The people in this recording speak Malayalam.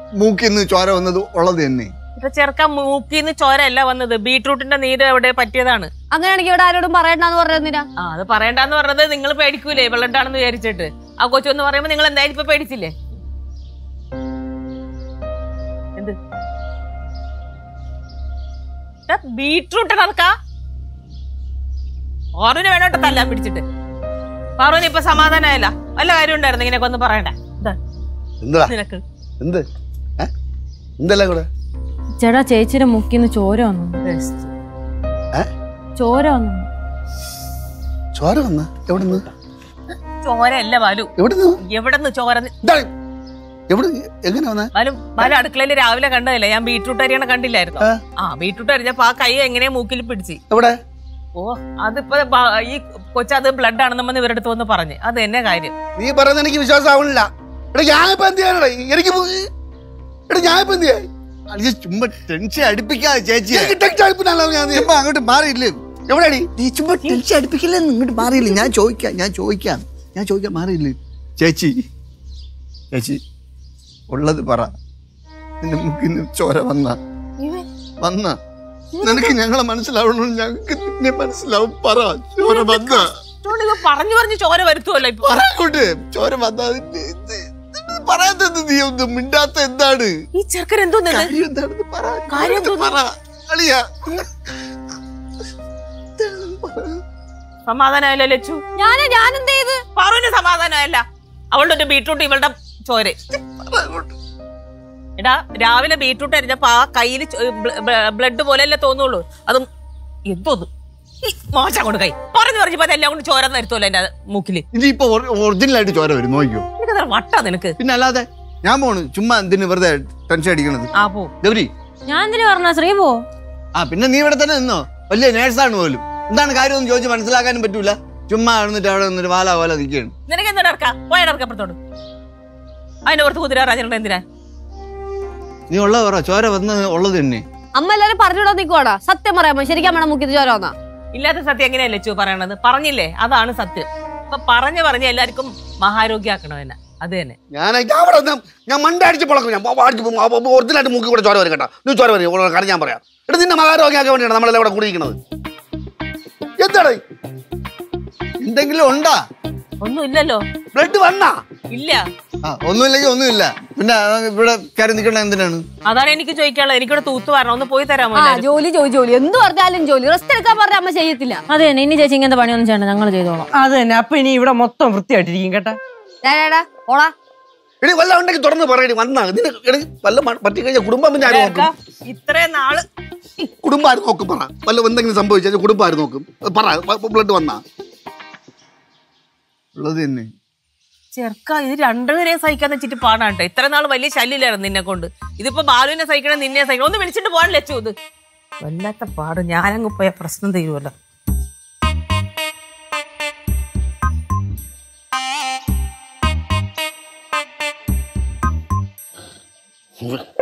മൂക്കിന്ന് ചോര വന്നത് ഉള്ളത് തന്നെ. ചെറുക്ക മൂക്കിന്ന് ചോരയല്ല വന്നത്, ബീട്രൂട്ടിന്റെ നീര് എവിടെ പറ്റിയതാണ്. അങ്ങനെയാണെങ്കിൽ ഇവിടെ ആരോടും പറയണ്ടെന്ന് പറഞ്ഞിരുന്നില്ല. അത് പറയണ്ടെന്ന് പറഞ്ഞത് നിങ്ങൾ പേടിക്കൂലേ ബ്ലഡ് ആണെന്ന് വിചാരിച്ചിട്ട്. ആ കൊച്ചെന്ന് പറയുമ്പോ നിങ്ങൾ എന്തായാലും ഇപ്പൊ പേടിച്ചില്ലേ? എന്ത് ബീട്രൂട്ട് നടക്ക ഓറിന് വേണോട്ടെ തല്ലാൻ പിടിച്ചിട്ട്. പാറുവിന് ഇപ്പൊ സമാധാനമായല്ല, വല്ല കാര്യം ഉണ്ടായിരുന്നു ഇങ്ങനെയൊക്കെ ഒന്ന് പറയണ്ട. നിനക്ക് ചേട്ടാ ചേച്ചിയുടെ മുക്കിന്ന് ചോര വന്നു. ചോര വന്നു. ചോര വന്ന എവിടുന്ന്? ചോരയല്ല ബാലു, എവിടെന്ന് ചോര? ബാലു അടുക്കളയില് രാവിലെ കണ്ടതല്ലേ, ഞാൻ ബീട്രൂട്ട് അരിയണ കണ്ടില്ലായിരുന്നു? ബീട്രൂട്ട് അരിഞ്ഞപ്പോ ആ കൈ എങ്ങനെയാ മൂക്കിൽ പിടിച്ച്. ഓ അതിപ്പോ ഈ കൊച്ചത് ബ്ലഡ് ആണെന്ന് വന്ന് ഇവരുടെ അടുത്ത് വന്ന് പറഞ്ഞ്. അത് തന്നെ കാര്യം. നീ പറയുന്നത് എനിക്ക് വിശ്വാസമാവണില്ല. ചുമ്മാ ടെൻഷൻ അടുപ്പിക്കാതെ ചേച്ചി, അങ്ങോട്ട് മാറിയില്ലേ? എവിടെയാടി നീ ചുമ്മാ ടെൻഷൻ അടുപ്പിക്കില്ലേ? ഇങ്ങോട്ട് മാറിയില്ലേ? ഞാൻ ചോദിക്കാം മാറിയില്ലേ? ചേച്ചി ഉള്ളത് പറ. നിന്റെ മുക്കിന്ന് ചോര വന്ന നിനക്ക് ഞങ്ങളെ മനസ്സിലാവണോ? ഞങ്ങൾക്ക് നിന്നെ മനസ്സിലാവും. പറ, ചോര വന്ന പറഞ്ഞു ചോര വരുത്തുമല്ലോ. ചോര വന്ന പറയാത്തത് നീ ഒന്നും മിണ്ടാത്ത എന്താണ്? ഈ ചെറുക്കൻ എന്തോന്ന് സമാധാനമല്ല ലച്ചു? ഞാനെന്ത് ചെയ്ത്? പാറുവിന് സമാധാനമല്ല. അവളുടെ ഒരു ബീട്രൂട്ട് ഇവളുടെ ചോര. എടാ രാവിലെ ബീട്രൂട്ട് അരിഞ്ഞപ്പോ ആ കയ്യില് ബ്ലഡ് പോലെയല്ലേ തോന്നുള്ളൂ. അതും എന്തോന്നു മോശം കൊണ്ട് കൈ പറഞ്ഞപ്പോ എല്ലാം കൊണ്ട് ചോര വരുത്തുമല്ലോ എന്റെ മൂക്കില്. ഇതിപ്പോ ഒറിജിനലായിട്ട് ചോര വരും, നോക്കിയോ? വട്ടാ നിനക്ക്. പിന്നെ അല്ലാതെ ഞാൻ പോണ്. ചുമ്മാ എന്തിനു വെറുതെ ടെൻഷൻ അടിക്കണത്? ഗൗരി ഞാൻ എന്തിനു പറഞ്ഞ ശ്രീ പോ. പിന്നെ നീ ഇവിടെ തന്നെ നിന്നോ? വലിയ നേഴ്സാണ് പോലും. എന്താണ് കാര്യം എന്ന് ചോദിച്ച് മനസ്സിലാക്കാനും പറ്റൂല. ചുമ്മാ അവിടെ നിന്നിട്ട് വാല പോലെ നിൽക്കുകയാണ്. നിനക്ക് എന്താ ഇറക്കാം? പോയടക്കപ്പുറത്തോട്. അതിന്റെ പുറത്ത് കുതിരാറാജനുണ്ട്. എന്തിനാ നീ ഉള്ള പറ. ചോര വന്ന് ഉള്ളത് തന്നെ. അമ്മ എല്ലാരും പറഞ്ഞിടോ നിൽക്കുവാടാ. സത്യം പറയാമോ? ശരിക്കും അമ്മ മുക്കിത് ചോര വന്നാ? ഇല്ലാത്ത സത്യം എങ്ങനെയല്ലേ ചോ പറയണത്? പറഞ്ഞില്ലേ, അതാണ് സത്യം. അപ്പൊ പറഞ്ഞ് എല്ലാവർക്കും മഹാരോഗ്യാക്കണോ എന്നെ? അത് തന്നെ. ഞാൻ മണ്ട അടിച്ച് പൊളക്കും. ഞാൻ ഒറിജിനലായിട്ട് മൂക്കി കൂടെ ചോര വരും കേട്ടോ. നീ ചോര വരും കാര്യം ഞാൻ പറയാം. എടാ നിന്നെ മഹാരോഗ്യാക്കാൻ വേണ്ടിയാണ് നമ്മളെല്ലാം ഇവിടെ കൂടിയിരിക്കുന്നത്. എന്താണ് എന്തെങ്കിലും ഉണ്ടാ? ഒന്നുമില്ലല്ലോ. ബ്ലഡ് വന്നാ? ഇല്ല. ഒന്നുമില്ലെങ്കിൽ ഒന്നുമില്ല. പിന്നെ ഇവിടെ കയറി നിൽക്കണ എന്തിനാണ്? അതാണ് എനിക്ക് ചോദിക്കാനുള്ളത്. എനിക്കിവിടെ തൂത്ത് വരണം, ഒന്ന് പോയി തരാമോ? ജോലി എന്ത് പറഞ്ഞാലും ജോലി. റെസ്റ്റ് എടുക്കാൻ പറഞ്ഞ അമ്മ ചെയ്യത്തില്ല. അതെ തന്നെ. ഇനി ചേച്ചി ഇങ്ങനത്തെ പണിയൊന്നും ചെയ്യണ്ട, ഞങ്ങൾ ചെയ്തോളാം. അത് തന്നെ. അപ്പൊ ഇനി ഇവിടെ മൊത്തം വൃത്തിയായിട്ടിരിക്കും കേട്ടാ. ഓളാ എടി വല്ല ഉണ്ടെങ്കിൽ തുറന്ന് പറയടി. വന്നാ വല്ല പറ്റി കഴിഞ്ഞാൽ കുടുംബം ഇത്രയും നാള് കുടുംബം ആര് നോക്കും? പറ. വല്ല എന്തെങ്കിലും സംഭവിച്ചാൽ കുടുംബം ആര് നോക്കും? പറ. ബ്ലഡ് വന്നാ ഉള്ളത് തന്നെ. ചെറുക്ക ഇത് രണ്ടുപേരെ സഹിക്കാന്ന് വെച്ചിട്ട് പാടാട്ടെ. ഇത്ര നാൾ വലിയ ശല്യമില്ലായിരുന്നു നിന്നെ കൊണ്ട്. ഇതിപ്പോ ബാലുവിനെ സഹിക്കണം, നിന്നെ സഹിക്കണം. ഒന്ന് വിളിച്ചിട്ട് പോകാൻ ലച്ചു. ഇത് വല്ലാത്ത പാട്. ഞാനങ്ങ് പോയ പ്രശ്നം തീരുമല്ലോ.